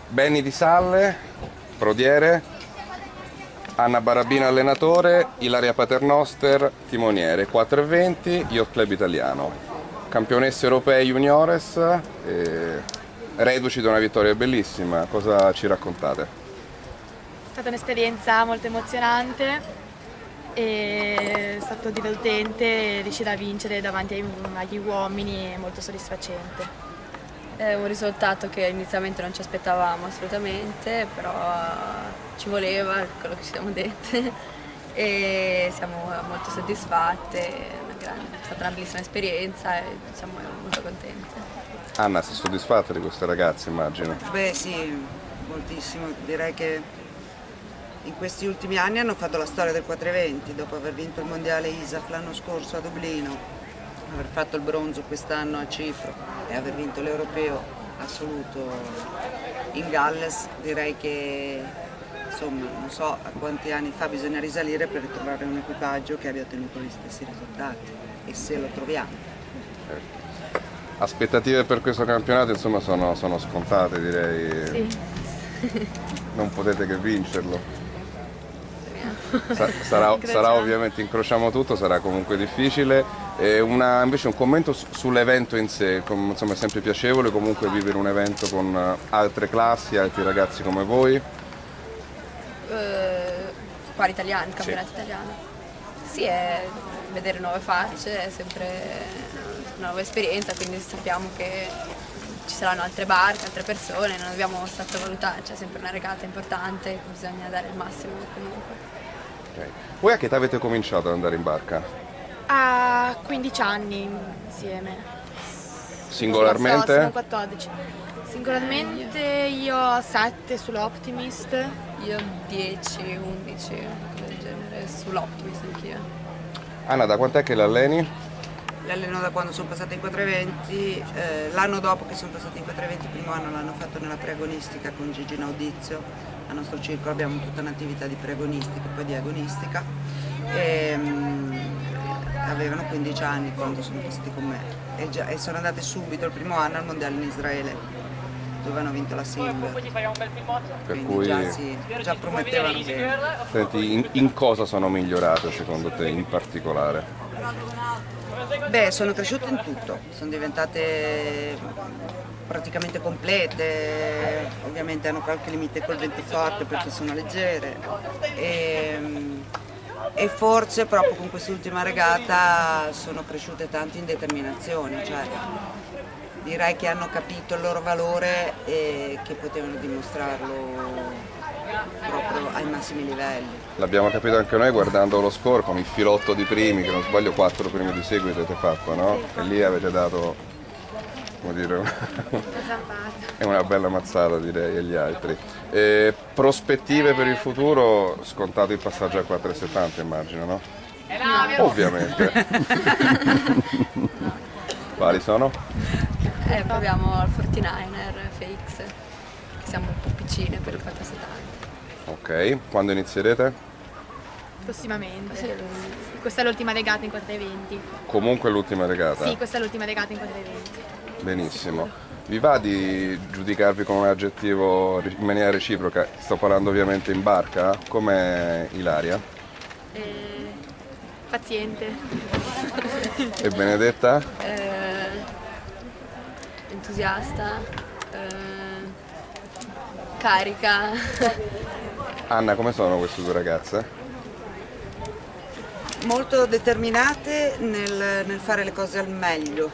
Benny Di Salle, prodiere, Anna Barabina allenatore, Ilaria Paternoster timoniere, 4,20, Yacht Club Italiano. Campionesse europee juniores, reduci da una vittoria bellissima, cosa ci raccontate? È stata un'esperienza molto emozionante e è stato divertente riuscire a vincere davanti agli uomini, è molto soddisfacente. È un risultato che inizialmente non ci aspettavamo assolutamente, però ci voleva quello che ci siamo dette e siamo molto soddisfatte, è stata una bellissima esperienza e siamo molto contente. Anna, sei soddisfatta di queste ragazze, immagino? Beh sì, moltissimo. Direi che in questi ultimi anni hanno fatto la storia del 420, dopo aver vinto il mondiale ISAF l'anno scorso a Dublino, aver fatto il bronzo quest'anno a Cipro e aver vinto l'europeo assoluto in Galles. Direi che insomma non so a quanti anni fa bisogna risalire per ritrovare un equipaggio che abbia ottenuto gli stessi risultati, e se lo troviamo. Aspettative per questo campionato insomma sono scontate, direi. Sì. Non potete che vincerlo. Sarà ovviamente, incrociamo tutto, sarà comunque difficile. Invece un commento sull'evento in sé, insomma è sempre piacevole comunque vivere un evento con altre classi, altri ragazzi come voi. Quali italiani, campionato italiano? Sì, è vedere nuove facce, è sempre una nuova esperienza, quindi sappiamo che ci saranno altre barche, altre persone, non dobbiamo sottovalutare, c'è sempre una regata importante, bisogna dare il massimo comunque. Okay. Voi a che età avete cominciato ad andare in barca? A 15 anni insieme. Singolarmente? Sono 14. Singolarmente io ho 7 sull'Optimist. Io 10, 11, del genere, sull'Optimist anch'io. Anna, da quant'è che l'alleni? L'alleno da quando sono passata in 420, l'anno dopo che sono passata in 420, il primo anno l'hanno fatto nella preagonistica con Gigi Naudizio. Al nostro circolo abbiamo tutta un'attività di preagonistica e poi di agonistica. Avevano 15 anni quando sono passati con me e sono andate subito il primo anno al mondiale in Israele, dove hanno vinto la silver. Per Quindi cui, già promettevano bene. senti, in cosa sono migliorate secondo te in particolare? Beh, sono cresciute in tutto, sono diventate praticamente complete, ovviamente hanno qualche limite col vento forte perché sono leggere e forse proprio con quest'ultima regata sono cresciute tanto in determinazione, cioè direi che hanno capito il loro valore e che potevano dimostrarlo proprio ai massimi livelli. L'abbiamo capito anche noi guardando lo score con il filotto di primi, che non sbaglio 4 primi di seguito avete fatto, no? E lì avete dato, come dire, è una bella mazzata direi agli altri. Prospettive per il futuro, scontato il passaggio a 4,70 immagino, no? Ovviamente. Quali sono? Proviamo al 49er FX, che siamo un po' piccine per il 470. Ok, quando inizierete? Prossimamente. Sì, Questa è l'ultima regata in 420. Comunque l'ultima regata. Sì, questa è l'ultima regata in 420. Benissimo. Vi va di giudicarvi con un aggettivo in maniera reciproca? Sto parlando ovviamente in barca, come Ilaria. Paziente. E Benedetta? entusiasta, carica. Anna, come sono queste due ragazze? Molto determinate nel fare le cose al meglio.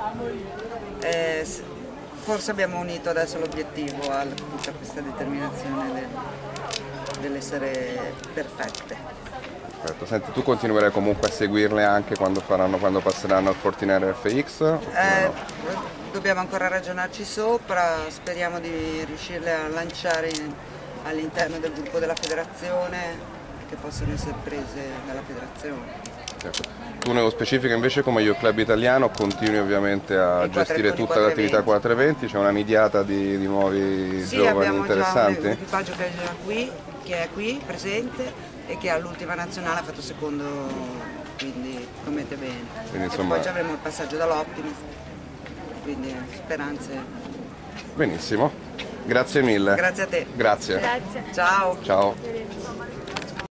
Forse abbiamo unito adesso l'obiettivo a tutta questa determinazione dell'essere perfette. Perfetto. Senti, tu continuerai comunque a seguirle anche quando passeranno al Fortinere FX? No? Dobbiamo ancora ragionarci sopra, speriamo di riuscirle a lanciare all'interno del gruppo della federazione, che possono essere prese dalla federazione. Certo. Tu nello specifico invece come Yacht Club Italiano continui ovviamente a gestire tutta l'attività 420, c'è una nidiata di nuovi Sì, giovani abbiamo interessanti? già un equipaggio che è qui presente e che all'ultima nazionale ha fatto secondo, quindi promette bene. Quindi, E insomma, poi avremo il passaggio dall'Optimist, quindi speranze. benissimo. Grazie mille. Grazie a te. Grazie. Grazie. Ciao. Ciao.